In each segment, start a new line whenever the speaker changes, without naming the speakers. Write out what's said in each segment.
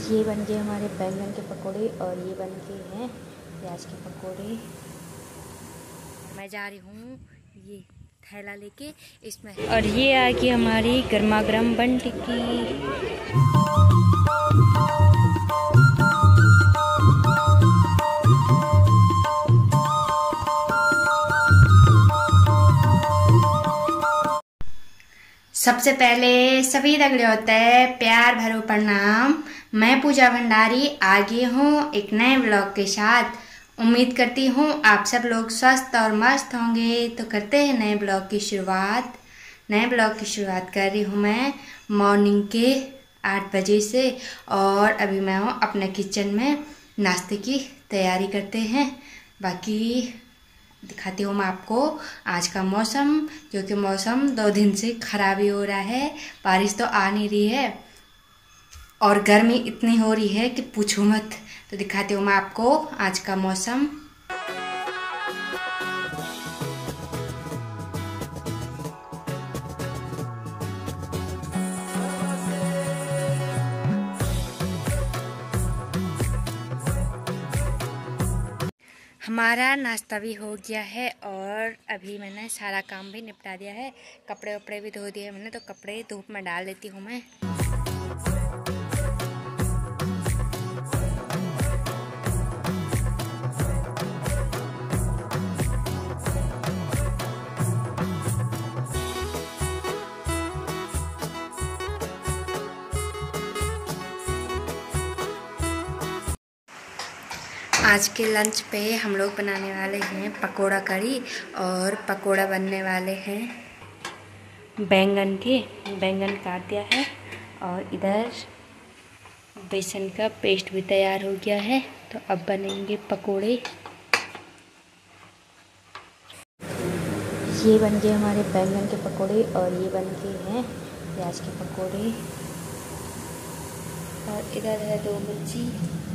ये बन गए हमारे बैंगन के पकोड़े और ये बन गए हैं प्याज के पकोड़े। मैं जा रही हूँ ये थैला लेके इसमें, और ये आ गई हमारी गर्मा गर्म बन टिक्की। सबसे पहले सभी दगड़े होते हैं प्यार भरो प्रणाम। मैं पूजा भंडारी आ गई हूँ एक नए ब्लॉग के साथ। उम्मीद करती हूँ आप सब लोग स्वस्थ और मस्त होंगे। तो करते हैं नए ब्लॉग की शुरुआत। नए ब्लॉग की शुरुआत कर रही हूँ मैं मॉर्निंग के 8 बजे से, और अभी मैं हूँ अपने किचन में नाश्ते की तैयारी करते हैं। बाकी दिखाती हूँ मैं आपको आज का मौसम, क्योंकि मौसम 2 दिन से खराब ही हो रहा है। बारिश तो आ नहीं रही है और गर्मी इतनी हो रही है कि पूछो मत। तो दिखाती हूँ मैं आपको आज का मौसम। हमारा नाश्ता भी हो गया है और अभी मैंने सारा काम भी निपटा दिया है। कपड़े वपड़े भी धो दिए मैंने, तो कपड़े धूप में डाल देती हूँ मैं। आज के लंच पे हम लोग बनाने वाले हैं पकोड़ा करी, और पकोड़ा बनने वाले हैं बैंगन के। बैंगन काट दिया है और इधर बेसन का पेस्ट भी तैयार हो गया है। तो अब बनेंगे पकोड़े। ये बन गए हमारे बैंगन के पकोड़े और ये बन गए हैं प्याज के पकोड़े, और इधर है 2 मिर्ची।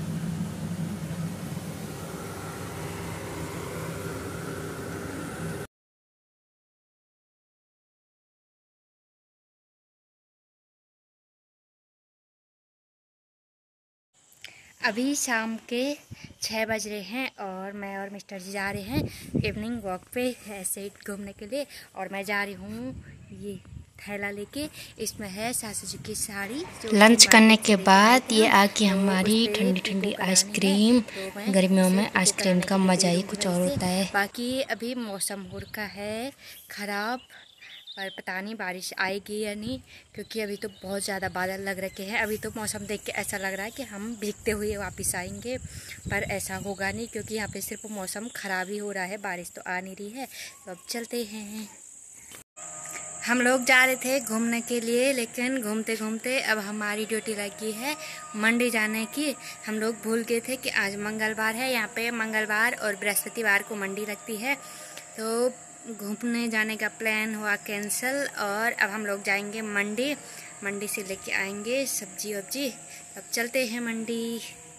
अभी शाम के 6 बज रहे हैं और मैं और मिस्टर जी जा रहे हैं इवनिंग वॉक पे ऐसे ही घूमने के लिए। और मैं जा रही हूँ ये थैला लेके, इसमें है सासू जी की साड़ी। लंच करने के बाद ये आके हमारी ठंडी ठंडी आइसक्रीम। गर्मियों में आइसक्रीम का मज़ा ही कुछ और होता है। बाकी अभी मौसम हो रखा है ख़राब, पर पता नहीं बारिश आएगी या नहीं, क्योंकि अभी तो बहुत ज़्यादा बादल लग रखे हैं। अभी तो मौसम देख के ऐसा लग रहा है कि हम भीगते हुए वापस आएंगे, पर ऐसा होगा नहीं, क्योंकि यहाँ पे सिर्फ मौसम ख़राब ही हो रहा है, बारिश तो आ नहीं रही है। तो अब चलते हैं। हम लोग जा रहे थे घूमने के लिए, लेकिन घूमते घूमते अब हमारी ड्यूटी लगी है मंडी जाने की। हम लोग भूल गए थे कि आज मंगलवार है। यहाँ पे मंगलवार और बृहस्पतिवार को मंडी लगती है, तो घूमने जाने का प्लान हुआ कैंसिल। और अब हम लोग जाएंगे मंडी। मंडी से लेके आएंगे सब्जी वब्जी। अब चलते हैं मंडी।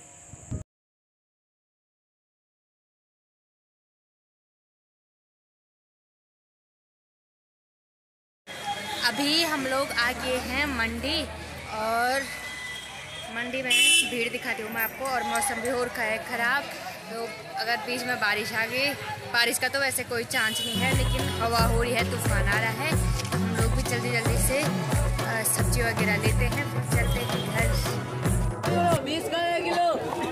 अभी हम लोग आ गए हैं मंडी, और मंडी में भीड़ दिखाती हूँ मैं आपको। और मौसम भी हो रखा है ख़राब, तो अगर बीच में बारिश आ गई, बारिश का तो वैसे कोई चांस नहीं है, लेकिन हवा हो रही है, तूफान आ रहा है। हम लोग भी जल्दी जल्दी से सब्जी वगैरह लेते हैं, फिर चलते हैं घर। 20 का 1 किलो।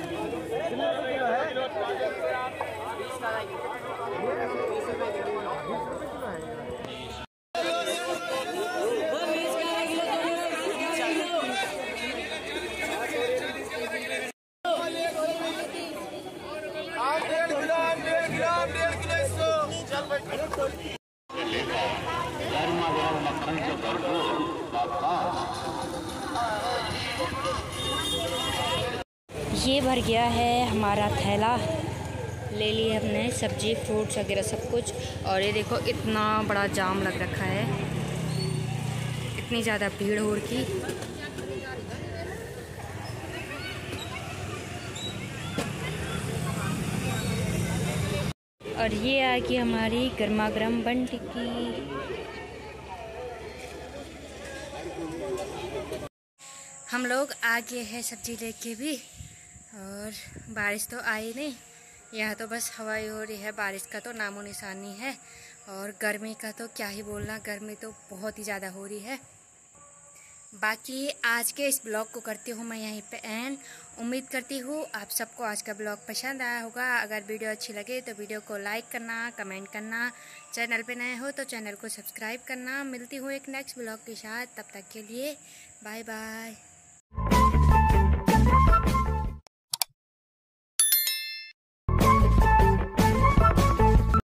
ये भर गया है हमारा थैला। ले ली हमने सब्जी फ्रूट्स वगैरह सब कुछ। और ये देखो इतना बड़ा जाम लग रखा है, इतनी ज़्यादा भीड़ हो रखी। और ये आ गई हमारी गर्मा गर्म बन टिक्की। हम लोग आ गए हैं सब्जी लेके भी, और बारिश तो आई नहीं, यहाँ तो बस हवा ही हो रही है, बारिश का तो नामो निशान नहीं है। और गर्मी का तो क्या ही बोलना, गर्मी तो बहुत ही ज़्यादा हो रही है। बाकी आज के इस ब्लॉग को करती हूँ मैं यहीं पे एंड। उम्मीद करती हूँ आप सबको आज का ब्लॉग पसंद आया होगा। अगर वीडियो अच्छी लगे तो वीडियो को लाइक करना, कमेंट करना, चैनल पे नए हो तो चैनल को सब्सक्राइब करना। मिलती हूँ एक नेक्स्ट ब्लॉग के साथ, तब तक के लिए बाय बाय।